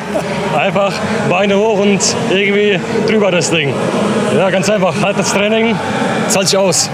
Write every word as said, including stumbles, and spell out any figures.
Einfach Beine hoch und irgendwie drüber das Ding. Ja, ganz einfach, halt das Training, zahlt sich aus.